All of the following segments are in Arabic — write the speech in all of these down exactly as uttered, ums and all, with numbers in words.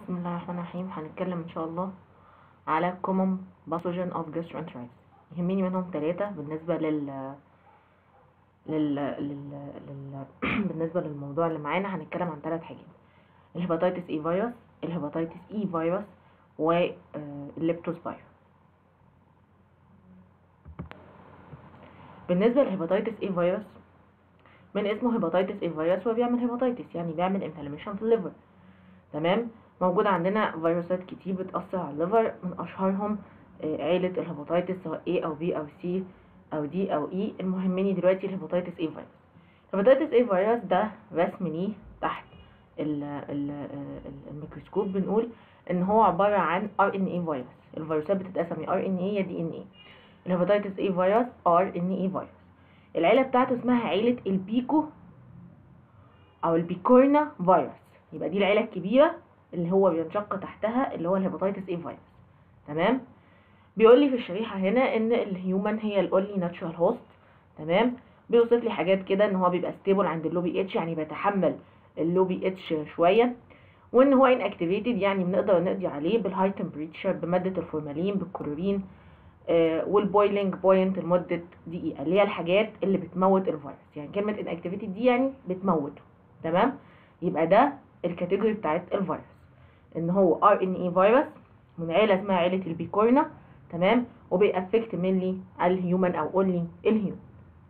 بسم الله الرحمن الرحيم. هنتكلم ان شاء الله على common pathogen of gastroenteritis. يهمني منهم ثلاثة بالنسبة لل لل, لل... لل... بالنسبة للموضوع اللي معانا. هنتكلم عن ثلاث حاجات: الهيباتيتس اي فيروس، الهيباتيتس اي فيروس، والليبتوسباير. بالنسبة للهيباتيتس اي فيروس، من اسمه هيباتيتس اي فيروس هو بيعمل هيباتيتس، يعني بيعمل انفلاميشن في الليفر. تمام. موجود عندنا فيروسات كتير بتأثر على الليفر، من أشهرهم عيلة الهيباتيتس سواء A أو B أو C أو D أو E. المهمني دلوقتي الهيباتيتس A فيروس. الهيباتيتس A فيروس ده رسم ليه تحت ال ال الميكروسكوب بنقول إن هو عبارة عن آر إن إيه فيروس. الفيروسات بتتقسم يا آر إن إيه يا دي إن إيه. الهيباتيتس A فيروس آر إن إيه فيروس. العيلة بتاعته اسمها عيلة البيكو أو البيكورنا فيروس. يبقى دي العيلة الكبيرة اللي هو بينشق تحتها اللي هو الهيباتيتس اي فيروس. تمام. بيقول لي في الشريحة هنا ان الهيومن هي الاونلي ناتشورال هوست. تمام. بيوصف لي حاجات كده ان هو بيبقى ستيبل عند اللو بي اتش، يعني بيتحمل اللو بي اتش شوية، وان هو ان اكتيفيتد يعني بنقدر نقضي عليه بالهاي تمبريتشر بمادة الفورمالين بالكلورين آه والبويلنج بوينت لمدة دقيقة، اللي هي الحاجات اللي بتموت الفيروس. يعني كلمة ان اكتيفيتد دي يعني بتموته. تمام. يبقى ده الكاتيجوري بتاعت الفيروس، ان هو ار ان اي فيروس من عيله اسمها عيله البيكورنا. تمام. وبيأفكت مينلي الهيومن او اونلي الهيومن.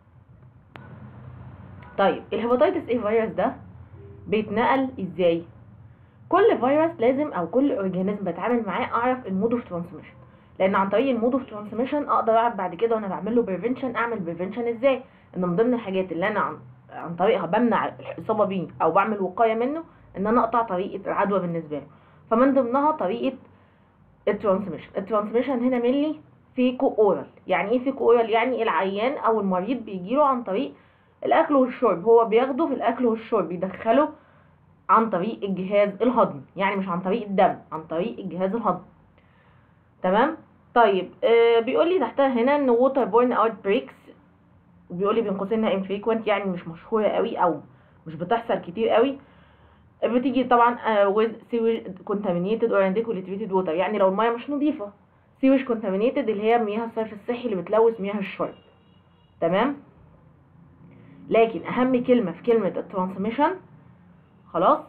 طيب الهيباتيتس اي فيروس ده بيتنقل ازاي؟ كل فيروس لازم او كل اورجانيزم بتعامل معاه اعرف المود اوف ترانسميشن، لان عن طريق المود اوف ترانسميشن اقدر اعرف بعد كده وانا بعمل له بريفنشن اعمل بريفنشن ازاي. ان من ضمن الحاجات اللي انا عن, عن طريقها بمنع الاصابه بيه او بعمل وقايه منه ان انا اقطع طريقه العدوى بالنسبه له. فمن ضمنها طريقه الترانسميشن. الترانسميشن هنا ملي فيكو اورال. يعني ايه فيكو اورال؟ يعني العيان او المريض بيجيله عن طريق الاكل والشرب، هو بياخده في الاكل والشرب، بيدخله عن طريق الجهاز الهضمي، يعني مش عن طريق الدم، عن طريق الجهاز الهضمي. تمام. طيب آه بيقول لي تحتها هنا ان ووتر بورن اوت بريكس، وبيقول لي بين قوسين انها انفريكوينت، يعني مش مشهوره قوي او مش بتحصل كتير قوي. بتيجي طبعا uh, with sewage contaminated or undecultivated water، يعني لو الميه مش نظيفه. sewage contaminated اللي هي مياه الصرف الصحي اللي بتلوث مياه الشرب. تمام. لكن اهم كلمه في كلمه الترانسميشن خلاص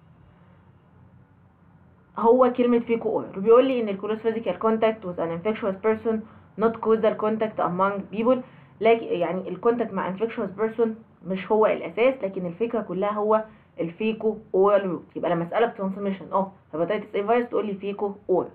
هو كلمه فيكو اورال. وبيقول لي ان الكلوز physical contact with an infectious person not causal contact among people. لكن يعني الكونتاكت مع infectious person مش هو الاساس، لكن الفكره كلها هو الفيكو اورال روت. يبقى لما اسالك ترانسميشن اوف هيباتيتس اي فيروس تقول لي فيكو اورال.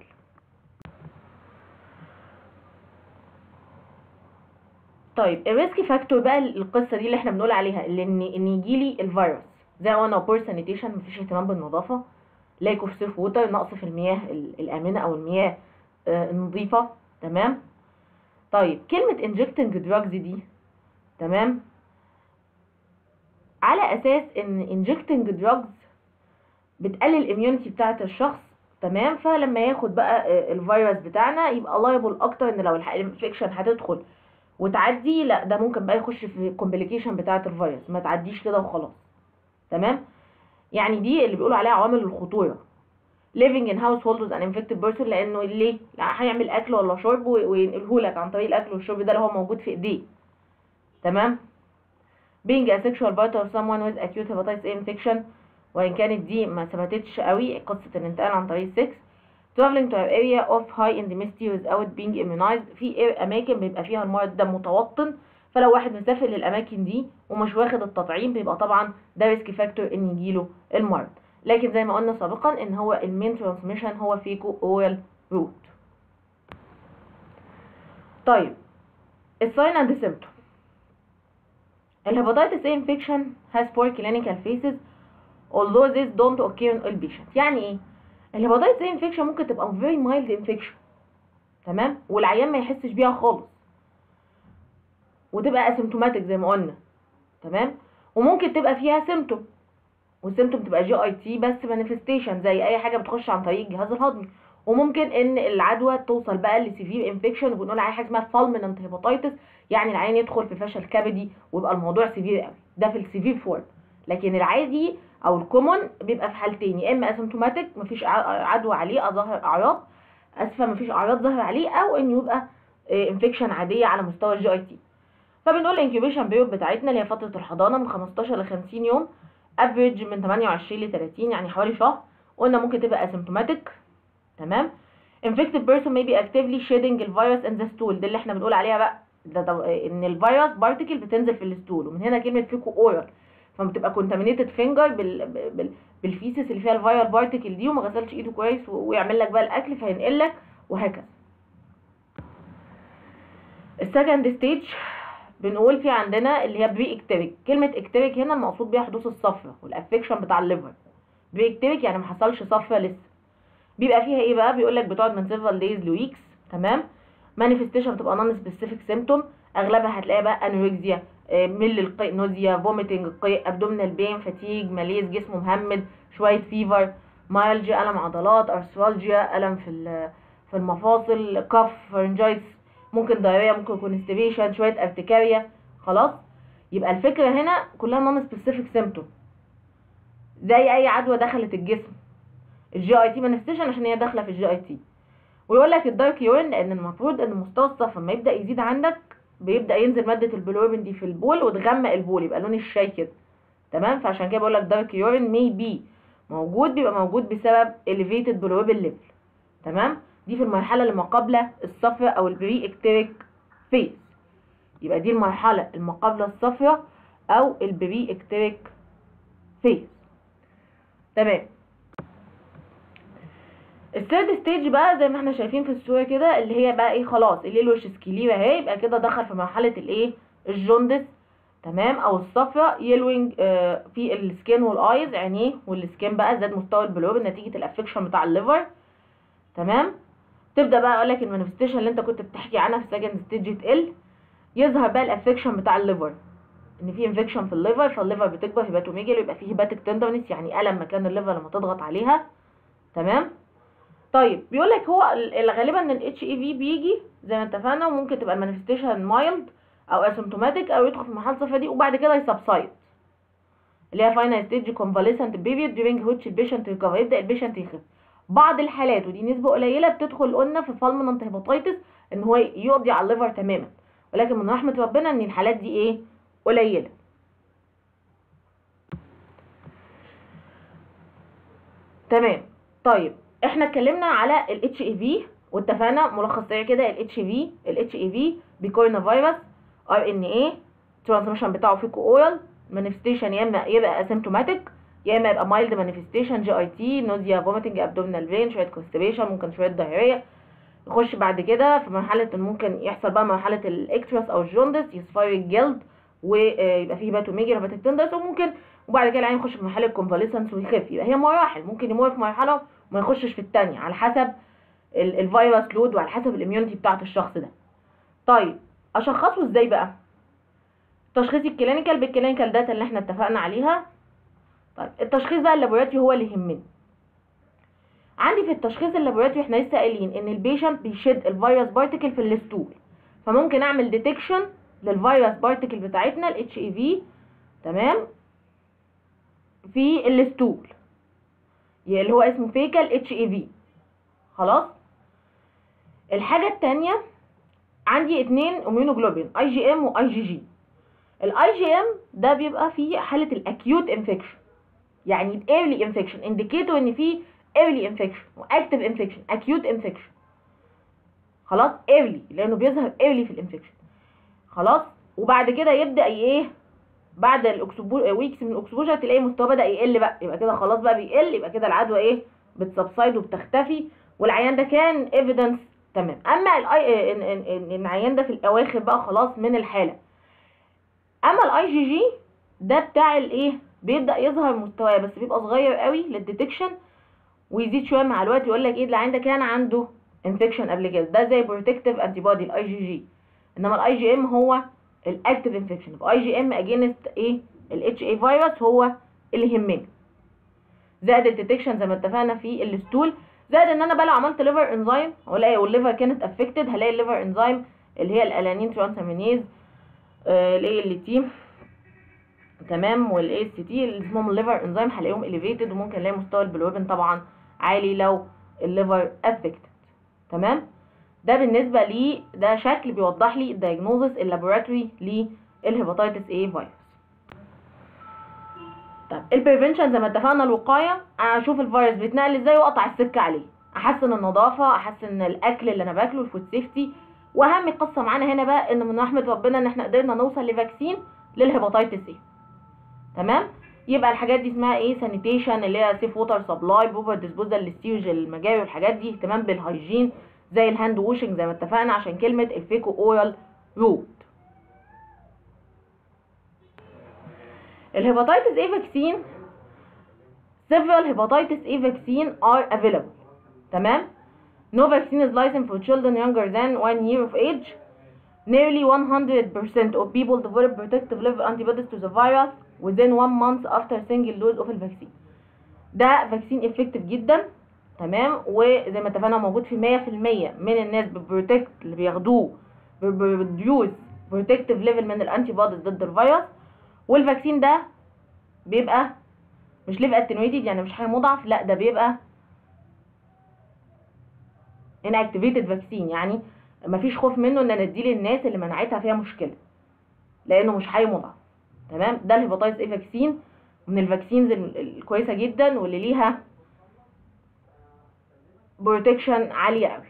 طيب الريسك فاكتور بقى القصه دي اللي احنا بنقول عليها، اللي ان ان يجي لي الفيروس زي ما قلنا بور سانيتيشن، مفيش اهتمام بالنظافه، لاك اوف سيف ووتر، نقص في المياه الامنه او المياه آه النظيفه. تمام. طيب كلمه انجكتنج دراجز دي، تمام، على اساس ان انجكتنج دراجز بتقلل الاميونيتي بتاعه الشخص. تمام. فلما ياخد بقى الفيروس بتاعنا يبقى لايبل اكتر ان لو الانفكشن هتدخل وتعدي، لا ده ممكن بقى يخش في الكومبليكيشن بتاعه الفيروس، ما تعديش كده وخلاص. تمام. يعني دي اللي بيقولوا عليها عوامل الخطوره. living in household with an infected person، لانه ليه؟ لا هيعمل اكل ولا شرب وينقله لك عن طريق الاكل والشرب ده اللي هو موجود في ايديه. تمام. being a sexual partner of someone with acute hepatitis A infection، وإن كانت دي ما ثبتتش قوي قصة الانتقال عن طريق السكس. traveling to an area of high endemicity without being immunized، في أماكن بيبقى فيها المرض ده متوطن، فلو واحد مسافر للأماكن دي ومش واخد التطعيم بيبقى طبعا ده ريسك فاكتور إن يجيله المرض. لكن زي ما قلنا سابقا إن هو المين ترانسميشن هو فيكو أورال روت. طيب الساين اند سيمبتوم. الهيباتيتس A infection has four clinical phases although these don't occur in all patients. يعني ايه؟ الهيباتيتس A infection ممكن تبقى very mild infection، تمام، والعيان ما يحسش بيها خالص وتبقى اسيمتوماتيك زي ما قلنا. تمام. وممكن تبقى فيها سيمتوم، والسيمتوم تبقى جي اي تي بس مانيفستيشن زي اي حاجه بتخش عن طريق الجهاز الهضمي. وممكن ان العدوى توصل بقى لسيفير انفكشن وبنقول عليها حاجه اسمها فالمننت هيباتيتس، يعني العيان يدخل في فشل كبدي ويبقى الموضوع سيفير قوي، ده في السيفير فورم. لكن العادي او الكومون بيبقى في حالتين، يا اما اسيمتوماتيك مفيش عدوى عليه او ظاهر اعراض اسفه مفيش اعراض ظاهره عليه، او انه يبقى انفكشن عاديه على مستوى الجي اي تي. فبنقول الانكيوبيشن بيريود بتاعتنا اللي هي فتره الحضانه من خمستاشر ل خمسين يوم، افريج من تمنية وعشرين ل تلاتين يعني حوالي شهر. قلنا ممكن تبقى اسيمتوماتيك. تمام. infected person may be actively shedding الفيروس in the stool، ده اللي احنا بنقول عليها بقى ده ده ان الفيروس بارتيكل بتنزل في الستول، ومن هنا كلمه فيكو اورال، فبتبقى كونتامينيتد فينجر بال... بال... بالفيسس اللي فيها الفيروس بارتيكل دي، وما غسلش ايده كويس ويعمل لك بقى الاكل فينقل لك وهكذا. السكند ستيج بنقول في عندنا اللي هي بري اكتيريك. كلمه اكتيريك هنا المقصود بيها حدوث الصفرة والافكشن بتاع الليفر. بري اكتيريك يعني ما حصلش صفرة لسه. بيبقى فيها ايه بقى؟ بيقول لك بتقعد من several days لويكس. تمام. مانيفستيشن بتبقى نون سبيسيفيك سيمتوم، اغلبها هتلاقيها بقى انوركسيا، مل القيء، نوزيا، فوميتنج القيء، ابدومينال بين، فاتيج، ماليز، جسم مهمد، شويه فيفر، مايلجيا الم عضلات، ارثرالجيا الم في في المفاصل، كف، فرنجايتس، ممكن دايريا، ممكن كونستيبيشن، شويه ارتكاريا. خلاص. يبقى الفكره هنا كلها نون سبيسيفيك سيمتوم زي اي عدوى دخلت الجسم. الجي اي تي مانيفستيشن عشان هي داخله في الجي اي تي. ويقول لك الدارك يورين لان المفروض ان مستوى الصفر لما يبدا يزيد عندك بيبدا ينزل ماده البيلوروبين دي في البول وتغمق البول يبقى لون الشاي كده. تمام. فعشان كده بقول لك دارك يورين مي بي موجود، بيبقى موجود بسبب elevated bilirubin level. تمام. دي في المرحله اللي ما قبل الصفرة او البري اكتيريك فيز. يبقى دي المرحله اللي ما قبل الصفرة او البري اكتيريك فيز. تمام. الثيرد ستيج بقى زي ما احنا شايفين في الصوره كده اللي هي بقى ايه، خلاص الليلوش سكليرا اهي، يبقى كده دخل في مرحله الايه، الجوندس. تمام. او الصفرة يلوينج آه في السكين والايز، عينيه والسكين بقى زاد مستوى البيلوروبين نتيجه الافكشن بتاع الليفر. تمام. تبدا بقى اقول لك المانيفستيشن اللي انت كنت بتحكي عنها في سكند ستيج تقل، يظهر بقى الافكشن بتاع الليفر، ان في انفكشن في الليفر، فالليفر بتكبر هيباتوميجالي ويبقى فيه هيباتيك تندرنس يعني الم مكان الليفر لما تضغط عليها. تمام. طيب بيقول لك هو غالبا ان الاتش اي في بيجي زي ما اتفقنا، وممكن تبقى المانيفستيشن مايلد او اسيمتوماتيك او يدخل في مرحله الصفرة دي وبعد كده يسبسايد اللي هي فاينل ستيج كونفاليسنت بيريود during which البيشنت ريكفر، يبدا البيشنت يخف. بعض الحالات ودي نسبه قليله بتدخل قلنا في فالمنت هيباتيتس ان هو يقضي على الليفر تماما، ولكن من رحمه ربنا ان الحالات دي ايه، قليله. تمام. طيب احنا اتكلمنا على الاتش اي في واتفقنا ملخص سريع كده. الاتش اي في الاتش اي في بكورونا فيروس ار ان اي، ترانسميشن بتاعه فيكو اورال، مانيفستيشن يا اما يبقى اسيمتوماتيك يا اما يبقى مايلد مانيفستيشن جي اي تي، نوزيا، فوميتنج، ابدومينال بين، شويه كونستيبيشن، ممكن شويه دايريا. نخش بعد كده في مرحله ممكن يحصل بقى مرحله الاكتراس او الجوندس، يصفر الجلد ويبقى فيه هيباتوميجالي هيباتيك تندرنس، وممكن وبعد كده العين يخش في مرحله كونفاليسنس ويخف. يبقى هي مراحل، ممكن يمر في مرحله وما يخشش في الثانيه على حسب الفيروس لود وعلى حسب الاميونيتي بتاعه الشخص ده. طيب اشخصه ازاي بقى؟ تشخيص الكلينيكال بالكلينيكال داتا اللي احنا اتفقنا عليها. طيب التشخيص بقى اللابوراتوري هو اللي يهمني. عندي في التشخيص اللابوراتوري احنا لسه قايلين ان البيشنت بيشد الفيروس بارتيكل في الستول، فممكن اعمل ديتكشن للفيروس بارتيكل بتاعتنا الاتش اي في. تمام. في الستول اللي هو اسمه فيكال اتش اي في. خلاص. الحاجه الثانيه عندي اتنين اميونوجلوبين اي جي ام واي جي جي. الاي جي ام ده بيبقى في حاله الاكيوت انفكشن، يعني الايرلي انفكشن، انديكيتور ان في ايرلي انفكشن واكتيف انفكشن، اكيوت انفكشن. خلاص. ايرلي لانه بيظهر ايرلي في الانفكشن. خلاص. وبعد كده يبدا ايه، بعد الاكسبو ويكس من الاكسبوجر تلاقي مستواه بدا يقل بقى، يبقى كده خلاص بقى بيقل، يبقى كده العدوى ايه، بتسبسايد وبتختفي والعيان ده كان ايفيدنس. تمام. اما الاي ان العيان ده في الاواخر بقى خلاص من الحاله. اما الاي جي جي ده بتاع الايه، بيبدا يظهر مستواه بس بيبقى صغير قوي للديتكشن ويزيد شويه مع الوقت، يقول لك ايه العيان ده كان عنده انفكشن قبل كده، ده زي بروتكتيف انتي بودي الاي جي جي. انما الاي جي ام هو الاكتيف انفكشن، اي جي ام اجينست ايه، الاتش اي فيروس هو اللي يهمني. زائد الديتكشن زي ما اتفقنا في الستول، زائد ان انا بقى لو عملت ليفر انزيم هلاقي والليفر كانت افكتد، هلاقي الليفر انزيم اللي هي الالانين ترانسامينيز الاي ال تي. تمام، والاي اس تي اللي اسمهم الليفر انزيم هلاقيهم اليفيتد، وممكن الاقي مستوى البيلوبين طبعا عالي لو الليفر افكتد. تمام، ده بالنسبه لي ده شكل بيوضح لي الدايجنوزس اللابوراتوري للهيباتيتس اي فيروس. طب البريفنشن زي ما اتفقنا الوقايه، اشوف الفيروس بيتنقل ازاي واقطع السكه عليه، احسن النظافه، احسن الاكل اللي انا باكله، الفود سيفتي. واهم قصه معانا هنا بقى ان من رحمه ربنا ان احنا قدرنا نوصل لفاكسين للهيباتيتس اي. تمام، يبقى الحاجات دي اسمها ايه؟ سانيتيشن اللي هي سيف ووتر سبلاي، بروبر ديسبوزال للسيوج المجاري والحاجات دي. اهتمام بالهايجين زي الهاند ووشنج زي ما اتفقنا عشان كلمه الفيكو اورال رود. الهيباتيتس اي فاكسين several hepatitis A vaccine are available. تمام، no vaccine is licensed for children younger than one year of age. Nearly one hundred percent of people develop protective level antibodies to the virus within one month after single dose of الفاكسين. ده فاكسين effective جدا. تمام، وزي ما اتفقنا موجود في مية في المية من الناس ببروتكت اللي بياخدوه بروديوس بروتكتيف ليفل من الانتي بوديز ضد الفيروس. والفاكسين ده بيبقى مش ليف اتنويتد، يعني مش حاجه مضاعف، لا ده بيبقى inactivated vaccine، يعني مفيش خوف منه ان انا اديه للناس اللي مناعتها فيها مشكله لانه مش حي مضاعف. تمام، ده الهيباتيتس اي فاكسين من الفاكسينز الكويسه جدا واللي ليها بروتكشن عاليه قوي.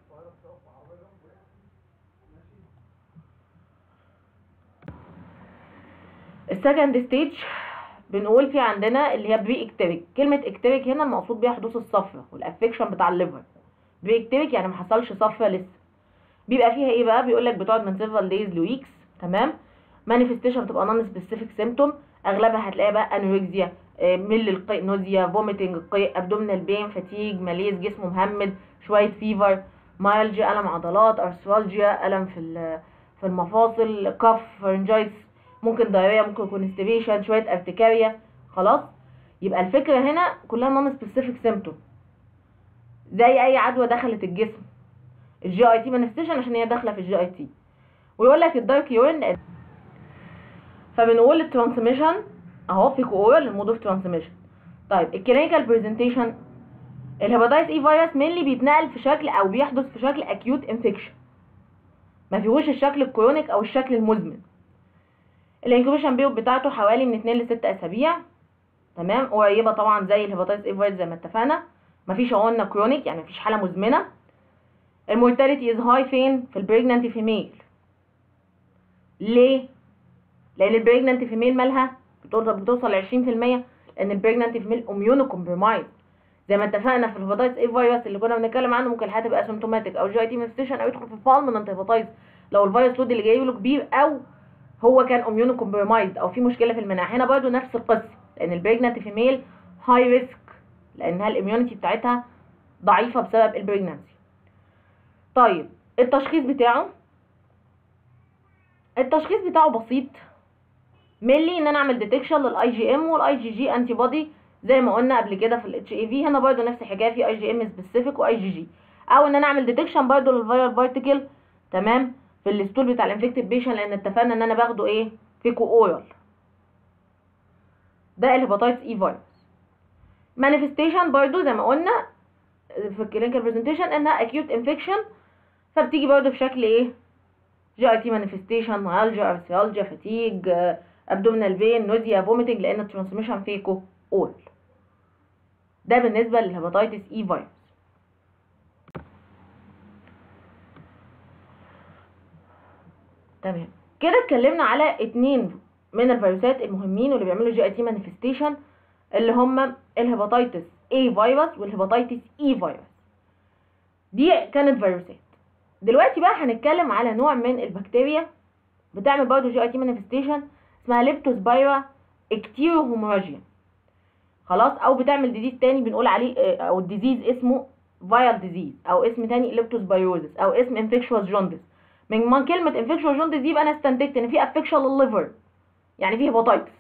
السكند ستيج بنقول في عندنا اللي هي بري اكتيريك. كلمه اكتيريك هنا المقصود بيها حدوث الصفرة والافكشن بتاع الليفر. بري اكتيريك يعني ما حصلش صفرة لسه. بيبقى فيها ايه بقى؟ بيقول لك بتقعد من سيفرال دايز لويكس. تمام، مانيفستيشن بتبقى نون سبيسيفيك سيمتوم، اغلبها هتلاقيها بقى انوركسيا، ميل القيء، نوزيا، فوميتنج القيء، ابدومينال بين، فاتيج، ماليز، جسم مهمد، شويه فيفر، مايلجيا الم عضلات، ارثرالجيا الم في في المفاصل، كف، فرنجايتس، ممكن دايريا، ممكن كونستيبيشن، شويه ارتكاريا. خلاص، يبقى الفكره هنا كلها نون سبيسيفيك سيمتوم زي اي عدوى دخلت الجسم. الجي اي تي مانيفستيشن عشان هي داخله في الجي اي تي. ويقول لك الدارك يورين. فبنقول الترانسميشن اهو في كورال المود اوف ترانسميشن. طيب الكلينيكال بريزنتيشن، الهيباتيتس اي فيروس مينلي بيتنقل في شكل او بيحدث في شكل اكيوت انفكشن، ما فيهوش الشكل الكرونيك او الشكل المزمن. الانكوبيشن بيريود بتاعته حوالي من اتنين ل ستة اسابيع. تمام، قريبه طبعا زي الهيباتيتس اي فيروس زي ما اتفقنا، مفيش قلنا كرونيك يعني مفيش حاله مزمنه. المورتاليتي از هاي فين؟ في البريجنانت فيميل. ليه؟ لان البريجنانت فيميل مالها بتوصل ل عشرين في المية، لان البريجنانت فيميل اميونو كومبرومايز. زي ما اتفقنا في الهيباتيتس اي فيروس اللي كنا بنتكلم عنه ممكن الحاله تبقى اسيمتوماتيك او جي اي تي مانيفستيشن او يدخل في فالمنت هيباتيتس لو الفيروس لود اللي جاي له كبير او هو كان اميونو كومبرومايز او في مشكله في المناعه. هنا برضه نفس القصه، لان البريجنانت فيميل هاي ريسك لانها الاميونيتي بتاعتها ضعيفه بسبب البريجنانسي. طيب التشخيص بتاعه، التشخيص بتاعه بسيط ملي ان انا اعمل ديتكشن للاي جي ام والاي جي جي انتي بودي زي ما قلنا قبل كده في الاتش اي في. هنا برضه نفس الحكايه، في اي جي ام سبيسيفيك واي جي جي، او ان انا اعمل ديتكشن برضه للفيرال بارتيكل. تمام، في الستول بتاع الانفكتيف بيشن لان اتفقنا ان انا باخده ايه؟ فيكو اورال. ده الهيباتيتس اي فيروس. مانيفستيشن برضه زي ما قلنا في الكلينيكال بريزنتيشن انها اكيوت انفكشن، فبتيجي برضه في شكل ايه؟ جي اي تي مانيفستيشن، مايلجيا، ارثرالجيا، فاتيج، ابدومينال بين، نوزيا، فوميتنج، لان الترانسميشن فيكو اورال. ده بالنسبه للهيباتيتس اي فيروس. تمام، كده اتكلمنا على اتنين من الفيروسات المهمين واللي بيعملوا جي اي تي مانيفستيشن اللي هما الهيباتيتس اي فيروس والهيباتيتس اي فيروس. دي كانت فيروسات. دلوقتي بقى هنتكلم على نوع من البكتيريا بتعمل برضه جي اي تي مانيفستيشن اسمها ليبتوسبايرا اكتيروهيموراجيا. خلاص، او بتعمل ديزيز تاني بنقول عليه، او الديزيز اسمه فايرال ديزيز، او اسم تاني ليبتوسبايروزس، او اسم انفكشوس جوندس. من كلمه انفكشوس جوندس دي يبقى انا استنتجت ان في افكشن للليفر، يعني في هيباتيتس.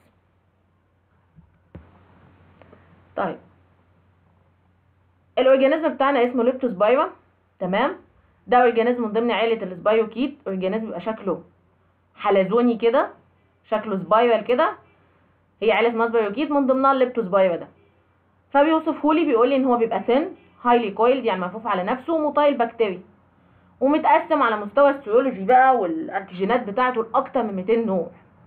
طيب الاورجانيزم بتاعنا اسمه ليبتوسبايرا. تمام، ده اورجانيزم من ضمن عائله السبايروكيت. اورجانيزم بيبقى شكله حلزوني كده، شكله سبايرال كده، هي عيله اسمها سبايروكيت من ضمنها الليبتوسبايرا ده. فبيوصفه لي بيقول لي ان هو بيبقى ثين هايلي كويلد يعني ملفوف على نفسه ومطايل بكتيريا، ومتقسم على مستوى السيولوجي بقى والانتيجينات بتاعته لاكتر من مئتين نوع.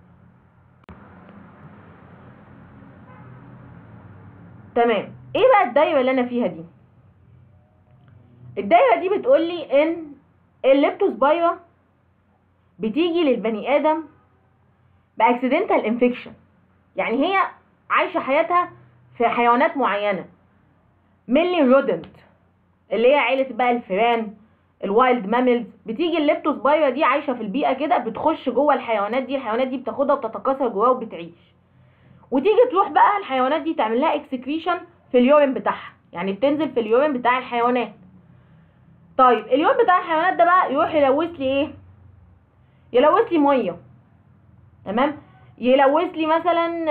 تمام. ايه بقى الدايره اللي انا فيها دي؟ الدايره دي بتقول لي ان الليبتوسبايرا بتيجي للبني ادم باكسيدنتال انفكشن، يعني هي عايشه حياتها في حيوانات معينه، مينلي رودنت اللي هي عيله بقى الفئران الوايلد ماملز. بتيجي الليبتوسبايرا دي عايشه في البيئه كده، بتخش جوه الحيوانات دي، الحيوانات دي بتاخدها وبتتكاثر جواها وبتعيش، وتيجي تروح بقى الحيوانات دي تعمل لها اكسكريشن في اليورين بتاعها، يعني بتنزل في اليورين بتاع الحيوانات. طيب اليورين بتاع الحيوانات ده بقى يروح يلوث لي ايه؟ يلوث لي ميه، تمام؟ يلوث لي مثلا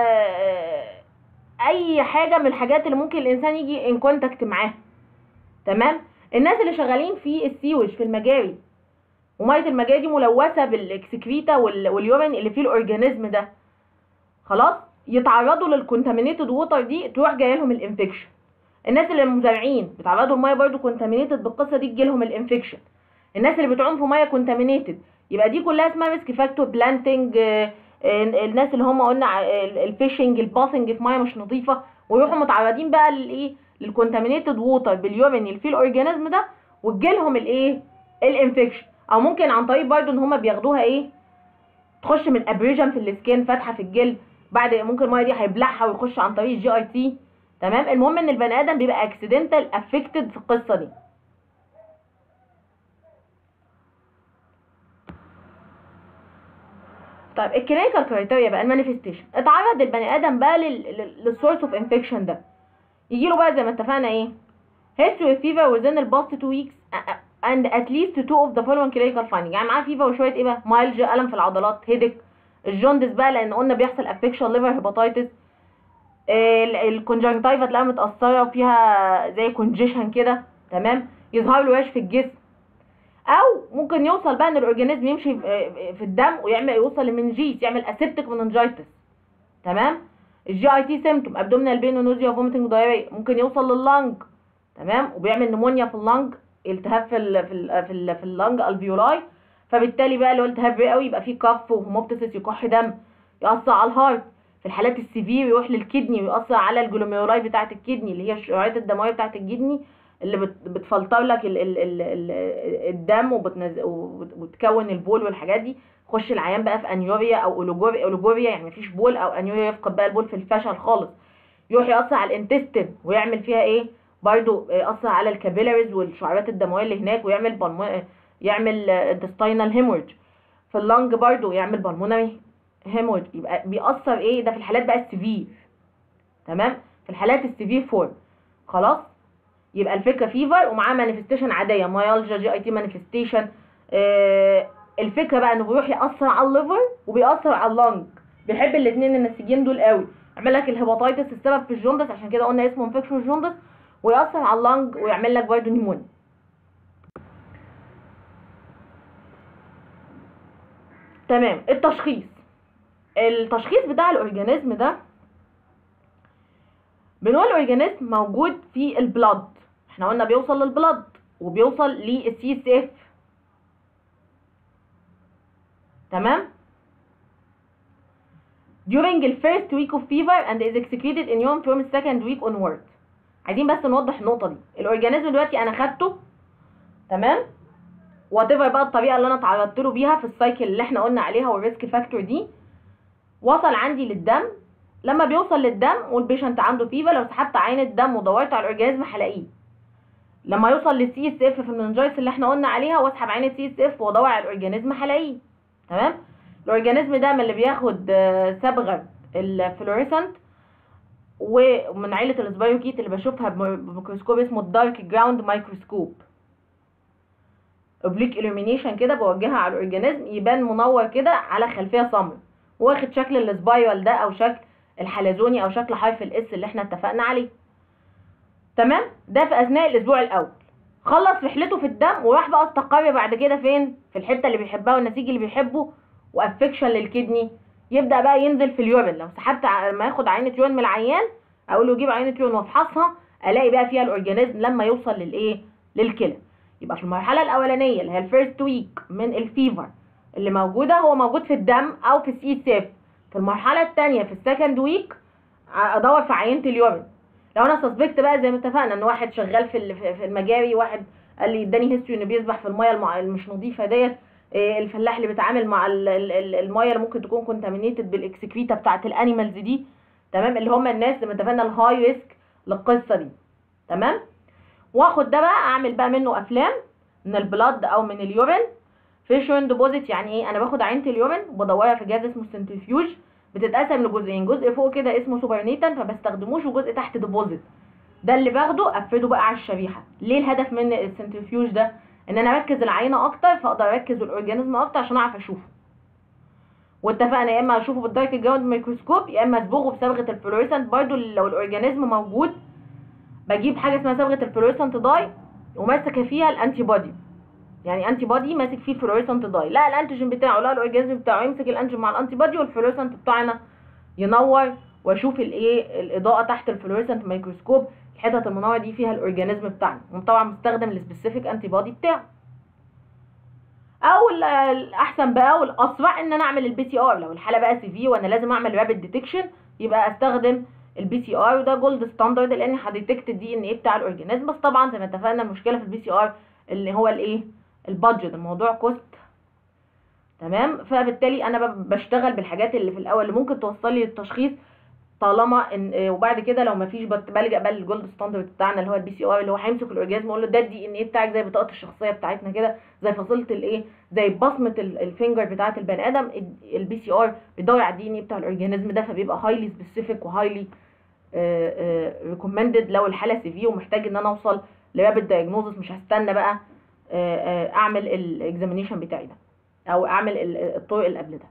اي حاجه من الحاجات اللي ممكن الانسان يجي ان كونتاكت معاها، تمام؟ الناس اللي شغالين في السيوج في المجاري وميه المجاري دي ملوثه بالاكسكريتا واليورين اللي فيه الاورجانيزم ده، خلاص يتعرضوا للكونتامينيتد ووتر دي، تروح جايه لهم الانفكشن. الناس اللي المزارعين بيتعرضوا لميه برضو كونتامينيتد بالقصه دي، تجي لهم الانفكشن. الناس اللي بتعوم في ميه كونتامينيتد، يبقى دي كلها اسمها ريسك فاكتور بلانتنج. الناس اللي هم قلنا الفيشنج الباثنج في ميه مش نظيفه، ويروحوا متعرضين بقى للايه؟ للكونتامينيتد ووتر باليورين اللي فيه الاورجانيزم ده، وتجيلهم الايه؟ الانفكشن. او ممكن عن طريق برضو ان هم بياخدوها ايه؟ تخش من ابريجن في السكين، فتحه في الجلد، بعد ممكن الميه دي هيبلعها ويخش عن طريق الجي اي تي، تمام؟ المهم ان البني ادم بيبقى اكسيدنتال افكتد في القصه دي. طيب الكلينيكال كرايتيريا بقى، المانيفستيشن، اتعرض البني ادم بقى للسورس اوف انفكشن ده، يجي له بقى زي ما اتفقنا ايه؟ history of fever within the past two weeks and at least two of the following clinical findings. يعني معاه فيفر وشويه ايه بقى؟ مايلج، الم في العضلات، هيدك، الجوندس بقى لان قلنا بيحصل افكشن ليفر هيباتايتس، الكونجنكتيفا تلاقيها متاثره وفيها زي كونجيشن كده، تمام؟ يظهر له ريش في الجسم، او ممكن يوصل بقى ان الاورجانيزم يمشي في الدم ويعمل يوصل لمنجيس، يعمل اسيبتيك مننجايتس، تمام؟ الجي اي تي سيمتوم ابدومينال بين ونوزيا وفوميتنج دايريا، ممكن يوصل لللنج، تمام؟ وبيعمل نمونيا في اللنج، التهاب في ال في ال في, ال في اللنج الفيولاي، فبالتالي بقى لو التهاب رئوي يبقى فيه كف وهيموبتسيس، يكح دم، يأثر على الهارت. في الحالات السيفير يروح للكدني ويأثر على الجلوميرولاي بتاعه الكدني اللي هي الشعيرات الدمويه بتاعه الكدني اللي بتفلتر لك ال ال ال ال الدم وبتنز... وتكون البول والحاجات دي. خش العيان بقى في انيوريا او اولوجوريا، اولوجوريا يعني مفيش بول، او انيوريا يفقد بقى البول في الفشل خالص، يروح يأثر على الانتستين ويعمل فيها ايه؟ برضو يأثر على الكابيلاريز والشعيرات الدمويه اللي هناك، ويعمل بالمو... يعمل انتستينال هيموريج. في اللنج برضو يعمل بالمونري هيموريج. يبقى بيأثر ايه؟ ده في الحالات بقى السيفير، تمام؟ في الحالات السيفير فورم، خلاص؟ يبقى الفكره فيفر ومعاه مانيفستيشن عاديه، مايالجيا، جي اي تي مانيفستيشن. آه الفكره بقى انه بيروح ياثر على الليفر وبيأثر على اللنج، بيحب الاثنين النسيجين دول قوي. يعمل لك الهيباتايتس السبب في الجوندس، عشان كده قلنا اسمه انفكشن جوندس، ويأثر على اللنج ويعمل لك برضه نيمونيا. تمام. التشخيص، التشخيص بتاع الاورجانيزم ده، بنقول الاورجانيزم موجود في البلاد، احنا قلنا بيوصل للبلاد وبيوصل للسي اس اف، تمام؟ during the first week of fever and is excreted in urine from the second week onward. عايزين بس نوضح النقطه دي. الاورجانيزم دلوقتي انا خدته، تمام؟ وات ايفر بقى الطريقه اللي انا اتعرضت له بيها في السايكل اللي احنا قلنا عليها والريسك فاكتور دي، وصل عندي للدم. لما بيوصل للدم والبيشنت عنده فيفر، لو سحبت عين الدم ودورت على الاورجانيزم هلاقيه. لما يوصل للسي اس اف في المننجايتس اللي احنا قلنا عليها، واسحب عين السي اس اف وادور على الاورجانيزم هلاقيه، تمام؟ الاورجانيزم ده من اللي بياخد صبغه الفلوريسنت، ومن عيله السبايروكيت اللي بشوفها بميكروسكوب اسمه الدارك جراوند مايكروسكوب، اوبليك illumination كده بوجهها على الاورجانيزم، يبان منور كده على خلفيه سمراء، واخد شكل السبايرال ده او شكل الحلزوني او شكل حرف الاس اللي احنا اتفقنا عليه، تمام؟ ده في اثناء الاسبوع الاول. خلص رحلته في الدم وراح بقى استقر بعد كده فين؟ في الحته اللي بيحبها والنسيج اللي بيحبه، وافكشن للكدني، يبدا بقى ينزل في اليورين. لو سحبت لما ياخد عينه يورين من العيان، اقول له جيب عينه يورين وافحصها، الاقي بقى فيها الاورجانيزم لما يوصل للايه للكلى. يبقى في المرحله الاولانيه اللي هي الفيرست ويك من الفيفر اللي موجوده، هو موجود في الدم او في السي سيف. في المرحله الثانيه في السكند ويك ادور في عينه اليورين. لو انا سسبكت بقى زي ما اتفقنا ان واحد شغال في في المجاري، واحد قال لي اداني هيستوري انه بيسبح في الميه المش نظيفه ديت، الفلاح اللي بيتعامل مع الميه اللي ممكن تكون كونتامينيتد بالاكسكريتا بتاعه الانيمالز دي، تمام، اللي هم الناس زي ما اتفقنا الهاي ريسك للقصه دي، تمام. واخد ده بقى اعمل بقى منه افلام من البلاد او من اليورين. فيش يورين ديبوزيت يعني ايه؟ انا باخد عينه اليورين وبدورها في جهاز اسمه سنترفيوج، بتتقسم لجزئين، جزء فوق كده اسمه سوبرنيتان ما بستخدموش، وجزء تحت ديبوزيت، ده اللي باخده افرده بقى على الشريحه. ليه الهدف من السنترفيوج ده؟ ان انا اركز العينه اكتر، فاقدر اركز الاورجانيزم اكتر عشان اعرف اشوفه. واتفقنا يا اما اشوفه بالدارك جراوند ميكروسكوب، يا اما اصبغه بصبغه الفلوريسنت. برده لو الاورجانيزم موجود بجيب حاجه اسمها صبغه الفلوريسنت داي وماسكه فيها الانتي بودي، يعني انتي بودي ماسك فيه الفلوريسنت داي، لا الانتيجين بتاعه لا الاورجانيزم بتاعه، يمسك الانتيجين مع الانتي بودي والفلوريسنت بتاعنا ينور، واشوف الايه الاضاءه تحت الفلوريسنت ميكروسكوب، الحتت المنوره دي فيها الاورجانيزم بتاعنا، وطبعا مستخدم السبيسيفيك انتي بودي بتاعه. او الاحسن بقى والاسرع ان انا اعمل البي سي ار. لو الحاله بقى سي في وانا لازم اعمل رابيد ديتكشن، يبقى استخدم البي سي ار، وده جولد ستاندرد لان هديتكت الدي ان ايه بتاع الاورجانيزم. بس طبعا زي ما اتفقنا المشكله في البي سي ار اللي هو الايه البادجت، الموضوع كوست، تمام. فبالتالي انا بشتغل بالحاجات اللي في الاول اللي ممكن توصل لي للتشخيص، طالما ان وبعد كده لو مفيش بلجأ بقى للجولد ستاندرد بتاعنا اللي هو البي سي ار، اللي هو هيمسك الاورجانيزم يقول له ده الدي ان ايه بتاعك زي بطاقه الشخصيه بتاعتنا كده، زي فصيله الايه زي بصمه الفينجر بتاعه البني ادم. البي سي ار بيدور على الدي ان ايه بتاع الاورجانيزم ده، فبيبقى هايلي سبيسيفيك وهايلي ريكومندد لو الحاله سي في ومحتاج ان انا اوصل لرابيد دايجنوزس. مش هستنى بقى آآ آآ اعمل الاكزامينيشن بتاعي ده او اعمل الطرق اللي قبل ده.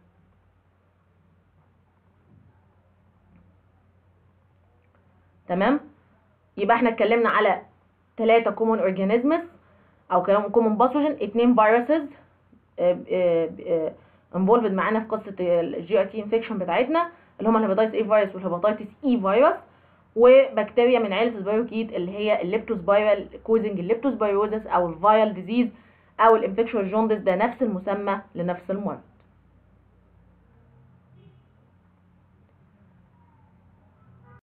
تمام. يبقى احنا اتكلمنا على ثلاثة كومون اورجانيزمز او كومون باثوجين، اتنين فيروسز انفولفد معانا في قصه الجي ار تي انفكشن بتاعتنا اللي هم الهيباتيتس اي فيروس والهيباتيتس اي فيروس، وبكتيريا من عيله السبايروكيت اللي هي الليبتوسبايرال كوزنج الليبتوسبايروزس او الفايرال ديزيز او الانفكشوال جوندس، ده نفس المسمى لنفس المرض.